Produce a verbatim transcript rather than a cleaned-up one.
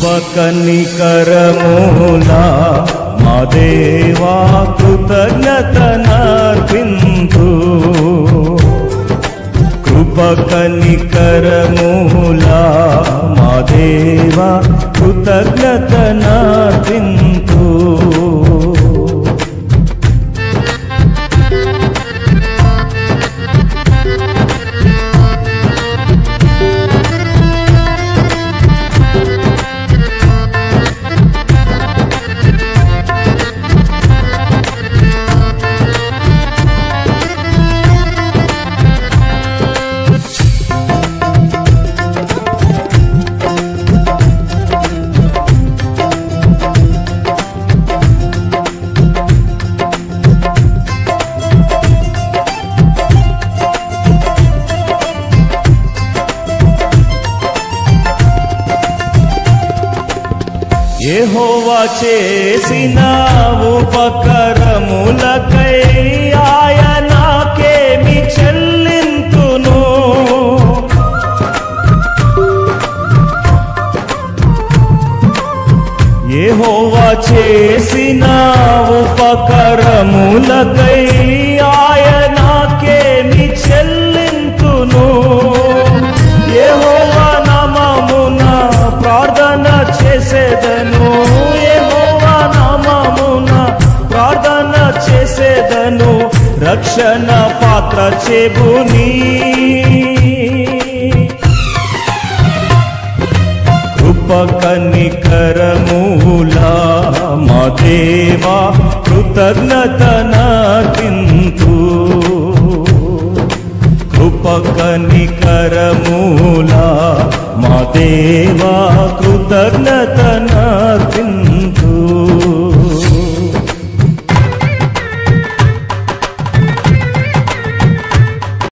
కృపకనికరములా మా దేవా కృతజ్ఞతనర్పింతు కృపకనికరములా మా దేవా కృతజ్ఞతనర్పింతు యెహోవా చేసిన ఉపకారములకై ఆయనకేమి చెల్లింతును యెహోవా చేసిన ఉపకారములకై ఆయనకేమి చెల్లింతును యెహోవా నామమున ప్రార్థన చేసేదను యెహోవా నామమున ప్రార్థన చేసేదను రక్షణ పాత్ర చెబుని కృపకనికరములా మా దేవా కృతజ్ఞతనర్పింతు కృపకనికరములా మా దేవా కృతజ్ఞతనర్పింతు